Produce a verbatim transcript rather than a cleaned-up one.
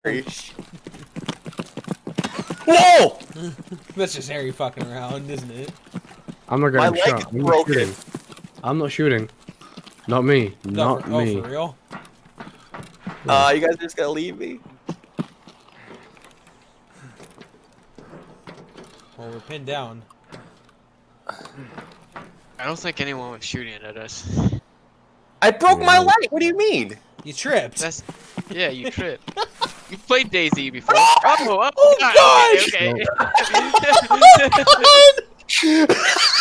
Whoa! That's just Harry fucking around, isn't it? I'm not My getting leg shot. is I'm not broken. shooting. I'm not shooting. Not me. No, Not for, me. Oh, for real? Uh, you guys are just gonna leave me? Well, we're pinned down. I don't think anyone was shooting at us. I broke my No. leg. What do you mean? You tripped. That's yeah, you tripped. You played DayZ before. Oh, oh, Oh, God. God! Okay, okay. God!